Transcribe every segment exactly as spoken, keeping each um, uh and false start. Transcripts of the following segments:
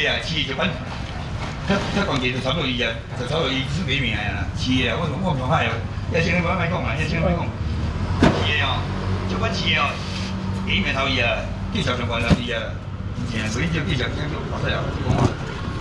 的啊，饲的就反，较较关键就差不多伊啊，就差不多伊出名名啊，饲的啊，我我上海哦，一千万卖讲啊，一千万讲，饲的哦，就阮饲的哦，第一名头伊啊，技术上关头伊啊，真正所以就技术讲就发出来了，讲话。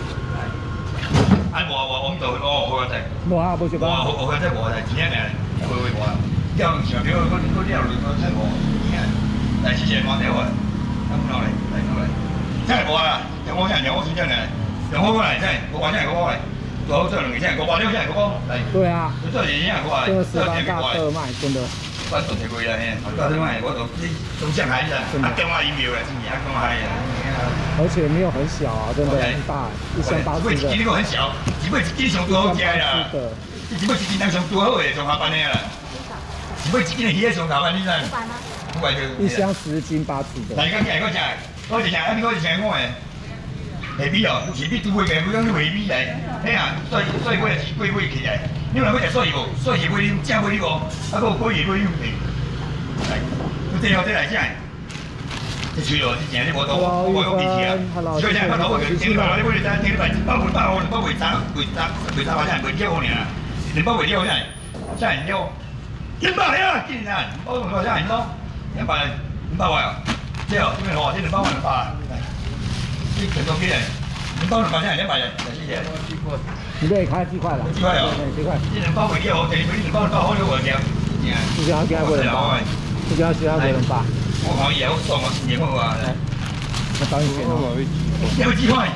啊，我我我们做我我在， 无啊，无食饱。 我我在我在，真正嘞，会会我，钓像比如我我钓鱼我太无，你看，来谢谢光条啊。咁落嚟，嚟落嚟，真係冇啊！有我真係有我先真係，有我過嚟真係，我話真係我過嚟，做好做兩件真係，我話呢個真係我講嚟。 對啊， 做嘢真係我話， 這個十八大特賣，真的。 我做條貴啦，我做啲咩？我做啲中上海的，啊中華疫苗嘅，真係啊中華嘅。 而且沒有很小啊，真的很大，一箱八十的。 只不過呢個很小，只不過一斤上多好食啦，只不過一斤當上多好嘅，上下班嘅啦。只不過一斤嘅魚上下班，你知？ 一箱十斤八尺的。 大家見我食，我就食，啊！你我就食我誒，下邊哦，前邊都會嘅，每樣都下邊嚟，嘿啊，所以所以我係貴貴起來。你話我食所以無，所以貴你正貴你無，啊個貴嘢貴你唔嚟。係，我最後再來食。這吹咯，之前你無到我我講幾次啊？所以真係我講嘅，你話你買你單，你買包半包，包回三回三回三百真係回幾好年啊？你包回幾好真係，真係唔一百啊！竟然，包半包真係唔多。一百五百塊啊！即係點樣好啊？即係包兩百啊！啲全部幾人？你包兩百真係一百人，謝謝。 你都係開幾塊啦？ 幾塊啊？ 幾塊？ 啲兩包會幾好？地佢啲兩包兩包好咗喎，叫。 你叫佢幾兩包？你叫佢幾兩包？ 我可以好爽啊！年貨啊！ 我找你選咯。 有幾塊？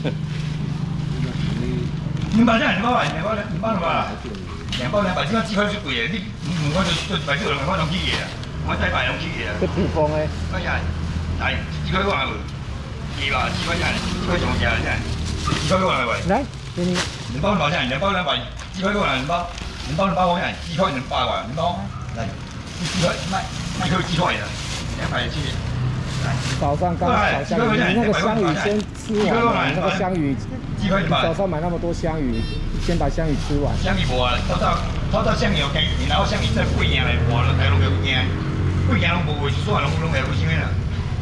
兩百真係兩包啊！兩包兩包兩百啊！兩包兩百，點解幾塊最貴啊？啲唔我就就買咗兩塊兩幾嘢啊！我再買兩支嘢啊！ 這普豐誒， 嗰陣係支開嗰下喎，二百支開真係支開仲有真係支開嗰下喂。 來，給你兩包兩百真係兩包兩百，支開嗰下兩包，兩包兩包好真係支開兩百喎，兩包嚟支開賣賣佢支開啊，兩百支。 早上剛炒香魚，你那個香魚先吃完，那個香魚，早上買那麼多香魚，先把香魚吃完。 香魚無啊，偷到偷到香魚有驚，然後香魚再貴嘢嚟，哇！大陸有驚，貴嘢攏無會，所有攏攏係會啥物啦？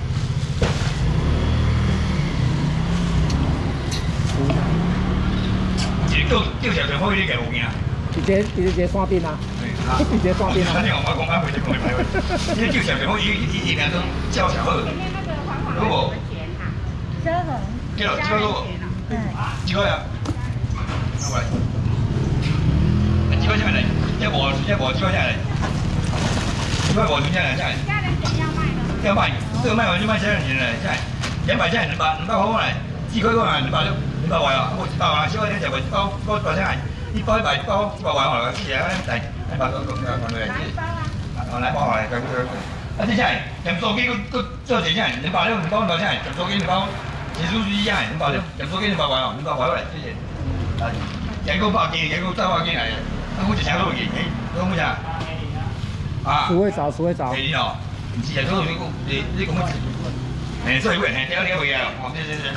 一個叫叫小小火，你計有驚？ 直接直接刷冰啊！直接刷冰啊！ 反正我講啱，佢就講你排位。因為叫小小火，伊伊伊個都叫小火。如果遮痕， 幾多？幾多個？ 嗯， 幾個呀？過來。幾個錢嚟？一磅一磅幾個錢嚟？幾個磅幾錢嚟？真係。 家人想要賣的。 要賣，這個賣完就賣幾多錢嚟？真係。兩百錢，兩百兩百塊嚟。幾個個嚟？兩百兩兩百塊啊！我一百塊，幾個錢就一包包多少錢？一包一百一包一百塊嚟，幾嘢嚟？一百個個個個嚟。 哪一包啊？ 哦，來包嚟，咁樣。啊，這真係鹽酥雞個個做幾錢？兩百六，兩包兩包錢？鹽酥雞兩包，鹹酥雞一樣，兩百六，鹽酥雞兩百塊哦，兩百塊嚟，謝謝。啊，人工百幾，人工三百幾嚟嘅，咁我就請多幾，誒，咁乜嘢？啊？ 鼠尾草，鼠尾草。 係呢哦，唔知啊，嗰度你個你你咁乜？誒，所以會係點點會啊？哦，對對對。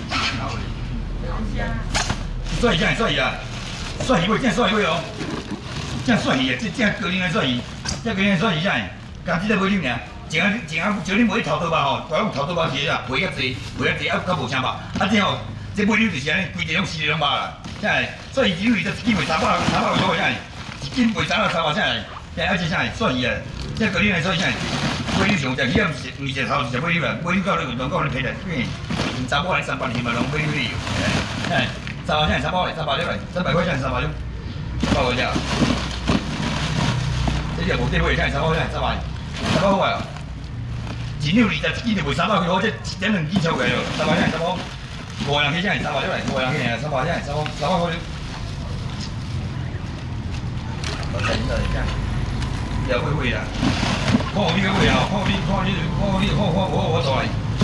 所以真係所以啊，所以會真係所以會哦，真係所以啊，即真個人嘅所以，即個人嘅所以真係，家己都買啉爾，前下前下就你買頭刀吧吼，大陸頭刀包起啊，賠較濟，賠較濟啊，較無啥吧，啊之後即買啉就是安尼，規地攏四兩百啦，真係，所以一斤二十一斤賣三百三百個左右真係，一斤賣三百三百真係，真係而且真係所以啊，即個人嘅所以真係。買你上只，你唔食唔食頭就買你啦，買你到你運動到你皮嚟，因為三百嚟三百年咪攏買你去，係三百真係三百嚟，三百六嚟，三百塊真係三百六，三百隻，呢隻無地位真係三百真係三百，三百塊啊！一兩二十一斤就賣三百幾好，即一兩斤超過咯，三百真係三百，五人起真係三百六嚟，五人起係三百真係三百三百塊了。我真係真係，又會會啦。看我呢個會啊！看我呢，看我呢，看我呢，看我我我做嚟。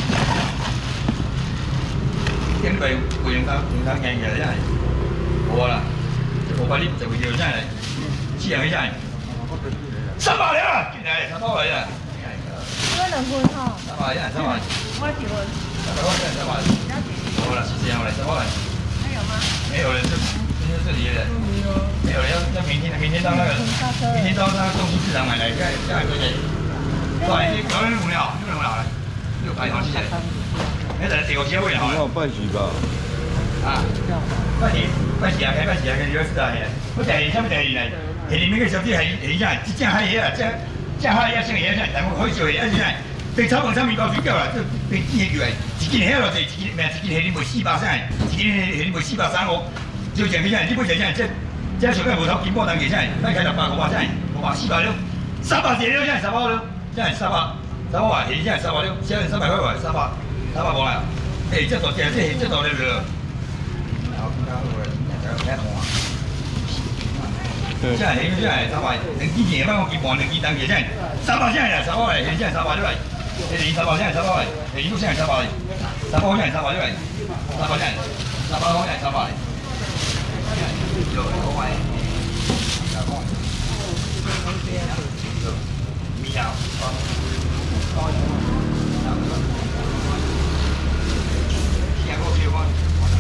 點解會用得用得硬嘅真係？冇啦，我快啲就會叫真係，黐人起真係。三百嚟啊！見係三百嚟啊！ 因為兩罐嗬。 三百一人三百。 我幾罐？ 三百塊一人三百。好啦，謝謝我嚟，三百嚟。 還有嗎？ 沒有了，就就這裡了。沒有了，要要明天明天到那個，明天到那個中心市場買來，再再多些。對，有人無聊，有人無聊來，六百好，謝謝。 那在第五车位吼。 有办喜吧？ 啊，办喜办喜啊，开办喜啊，跟你说是啊，我第二啥物第二呢？下面那个小姐系系啥？一只海虾啊，只只海虾生虾啥？但我可以做虾，而且啥？对炒饭上面高水饺啦，这对煎起来，一斤虾落地，一斤咩？一斤虾你卖四百三，一斤虾你卖四百三五，就像你啥？你买啥啥？这这上个无头金宝当嘅啥？咱开六百五百啥？五百四百了，三百几了啥？三百了，啥？三百三百块，虾啥？三百了，虾三百块块，三百三百无啦。诶，这大只，这这大了了。现在现在三百，两斤钱帮我几半，两斤当几钱？三百现在三百，现在三百对来，现在三百现在三百，现在现在三百，三百现在三百对来，三百现在，三百现在三百。有好买，好买。米呀，现在我去我。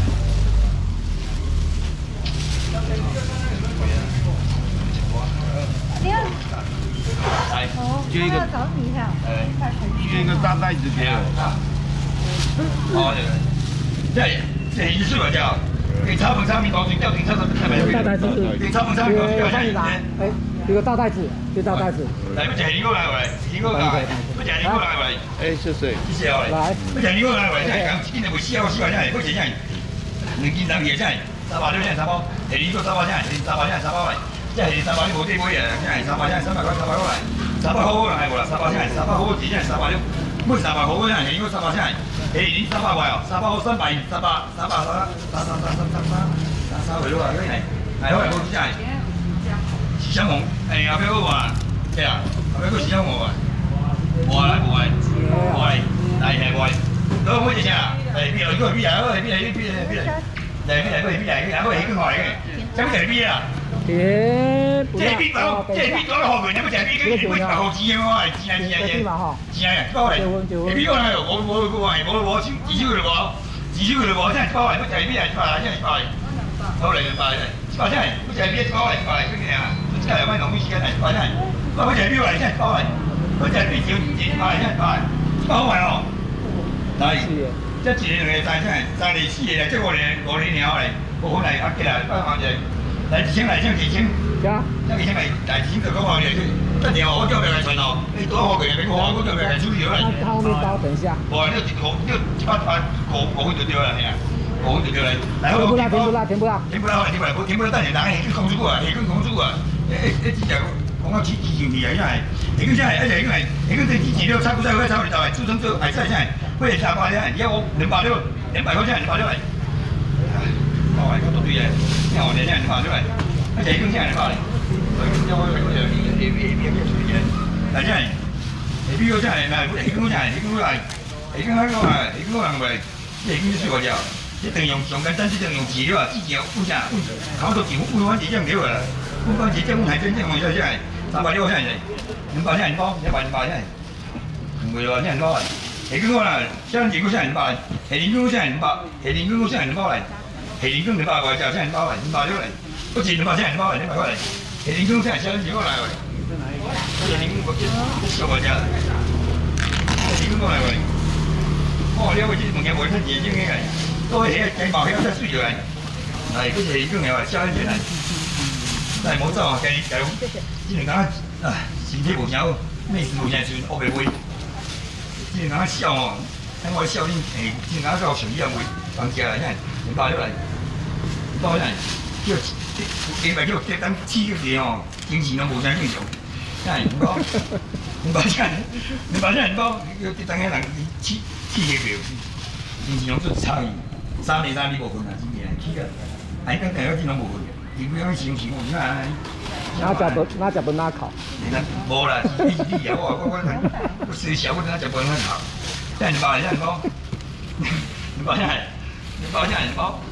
哦， 就一个找你一下， 就一个大袋子给我。 哦，这这一次我叫，给炒粉炒面包水饺，给炒粉炒面， 大袋子， 给炒粉炒面包水饺， 帮你拿，哎，有个大袋子，有大袋子。 来，不吃你过来喂，你过来，不吃你过来喂。 哎，谢谢。 谢谢哦。 来， 不吃你过来喂，这讲今天不四啊，四啊，这不吃这，两斤当几这，三百六这三包，下年做三百这，三百这三百喂。这是三百你无地买啊，这是三百这三百块三百块来，三百好好来无啦，三百这三百好几这三百六，买三百好好这，因为三百这，下年三百块哦，三百好三百，三百三百三三三三三三三三三回落来，因为来好来好几这，是香红，哎后壁好无啊？对啊，后壁个是香红无啊？无来无来无来，来来无来，都买一下，哎，比来个比来个比来比来比来，来比来个比来个，还个一个好来个，啥物来比啊？ 甜不辣这比哦， 包，这比多了好贵，你不吃比跟你买好钱的我，钱啊钱啊钱，钱啊，包来，比我来，我我我我我自首个了无，自首个了无，这包来不吃比啊，一百来，这一百来，包来一百来，一百来，不吃比一包来一百来，几年啊？这有卖农民时间来一百来，我不吃比来，这一包来，不吃比少一百来，这一百来，一百好买哦。来，这一年两个三千，三年四个，这五年五年了嘞，我来啊起来，帮忙者。来一千来，千几千， 加， 这几千来，来一千就讲好咧，这电话我叫别来传哦，你多好个，别我我叫别来处理了。 那后面包等一下。 哇，你一五，你一百八五五分就对了，嘿啊，五分就对了。来， 甜不辣？甜不辣？甜不辣？ 甜不辣，甜不辣，甜不辣，等下人下去讲出过啊，下去讲出过啊，诶诶，这只讲到起起上去啊，因为下去啥？而且因为下去这之前了，炒股菜会炒你到来，出生做海菜啥？或者三百两，而家我两百六，两百块钱两百六来。哦，我都对嘅，你看我这样子发出来，而且更这样子发的，所以叫我我就别别别别别出去嘅，来这样，你比如这样来，你讲这样，你讲来，你讲那个啊，你讲人为，你讲是我叫，一定用上简单，一定用饲料啊，之前有啥，烤到几五五万几种料啦，五万几种还真正用这样，三百六这样子，两百这样包，两百两百这样，唔会话这样包啊，你讲啦，像你讲这样包，你讲这样包，你讲这样包来。下年工两百块，就现在两百块，两百六来，不止两百，现在两百块，两百块来。下年工现在小几个来喂，下年工我小个只，下年工过来喂。哦，了解这物件袂太认真个，都迄个鸡毛遐才水着来。来，这下年工个小一点来，来冇走啊，今日加油，这两工啊身体无啥好，妹子无啥时阵学袂会。这两工笑哦，等我笑恁诶，这两工到上医院位，放假来，现两百六来。包人叫你咪叫即等黐嘅嘢哦，以前都冇啥正常，真係唔包，唔包真，唔包真唔包，叫啲等嘅人黐黐嘅條，以前我做差異，三年三年冇分啊，今年黐嘅，係跟第一天都冇分嘅，點樣先前我唔係。 哪只不哪只不哪烤？ 冇啦，你你有啊，我我我水小我哪只不哪烤，真係包真係包，唔包真係，唔包真係唔包。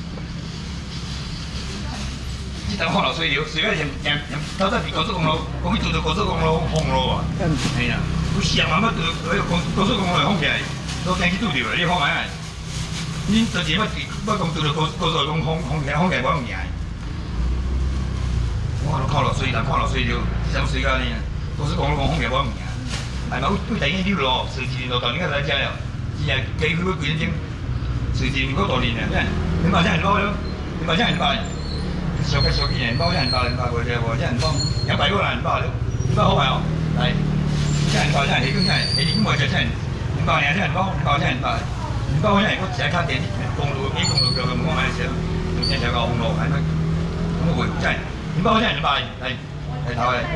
这条看落水流，水尾连连透早比高速公路，讲去拄着高速公路封路啊！嘿啦，有时啊，慢慢拄着高高速公路封起来，都惊去拄着了，你看下，恁昨前要要讲拄着高高速公路封封起来，封起来无用行。我看落水，但看落水流，这种水干呢，高速公路封起来无用行。哎嘛，为第一溜咯，是一路到你个来遮了， 是啊，加几几点钟，随时如果大年啊，真，你马上很包咯，你马上很包，小个小几年包，很包很包，或者或者很包，两百个人很包咯，很包好买哦，来，真很包真，你讲真，你你莫就真，很包你真很包，很包真很包，很包真，我只卡电公路，你公路叫佢唔好买少，用只只個公路係咪？咁會真，很包真很包，嚟嚟頭嚟。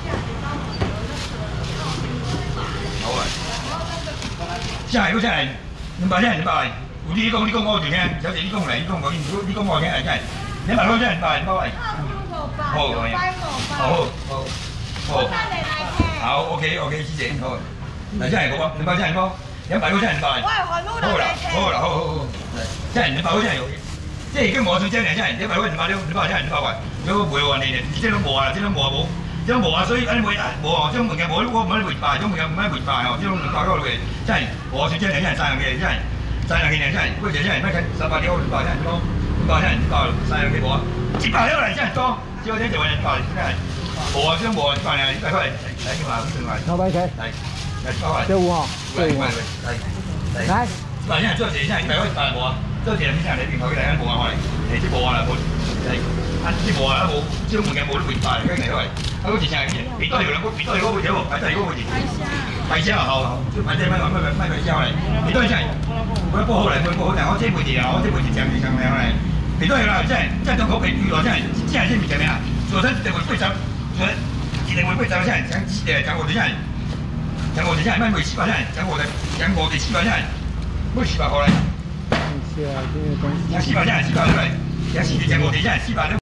好啊！真係，真係，兩百真係兩百。有啲講，你講我就聽；有時你講嚟，你講我，你你講我聽係真係。兩百蚊真係兩百，兩百。好，好，好，好，好。好 ，OK OK，謝謝。好，嗱真係好啊，兩百真係多，兩百蚊真係兩百。好啦，好啦，好好好。真係兩百蚊真係有。即係而家我算真係真係兩百蚊兩百兩，兩百真係兩百塊。如果唔會話你哋，即係都冇啊，即係都冇啊冇。即係冇啊，所以安尼冇冇啊，即係物件冇，我唔係賣賣，即係物件唔係賣賣哦，即係兩百嗰度嘅，真係我算真係真係三樣嘅，真係三樣嘅真係，嗰隻真係乜嘅三百幾，兩百真係多，兩百真係兩百三樣嘅冇啊，一百兩嚟真係多，只有啲就話一百真係冇啊，即係冇啊，一百兩一百塊嚟嚟嘅嘛，咁另外。 老闆誰？ 嚟嚟一百塊。 這五號。這五號。 嚟嚟。 來。 一百真係做嘢真係一百塊一百冇啊，做嘢你真係你邊頭嘅大家冇啊，我嚟，你知冇啊啦冇，嚟啊知冇啊冇，即係物件冇得賣嚟，跟住嚟嚟。啊！嗰時真係，別多條兩個，別多條嗰個條喎，擺低嗰個字。係先啊，好，擺低乜乜乜乜乜之後嚟，別多真係，我一煲好嚟，我一煲好，但係我這輩子啊，我這輩子上上嚟嚟，別多條啦，真係真係當嗰邊娛樂真係，真係先唔係咩啊？做真定會貴走，做一定會貴走真係，講誒講我哋真係，講我哋真係乜每四百真係，講我哋講我哋四百真係，每四百個嚟。 看一下這個東西。 講四百真係四百出嚟，講四講我哋真係四百。